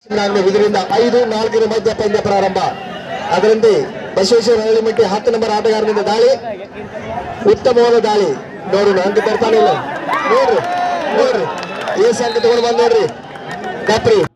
ಇದರಿಂದ 5-4 ಮಧ್ಯ ಪಂದ್ಯ ಪ್ರಾರಂಭ. ಅದರಂತೆ ಬಸವೇಶ್ವರ ಹಳ್ಳಿಮಟ್ಟಿ 10 ನಂಬರ್ ಆಟಗಾರನಿಂದ ದಾಳಿ, ಉತ್ತಮವಾದ ದಾಳಿ. ನೋಡೋಣ ಅಂಕ ಬರ್ತಾನೆ ಇಲ್ಲ, ನೋಡ್ರಿ ಈ ಸಂಖ್ಯೆ ತಗೊಂಡು ಬಂದ್ ನೋಡ್ರಿ ಕಪ್ರಿ.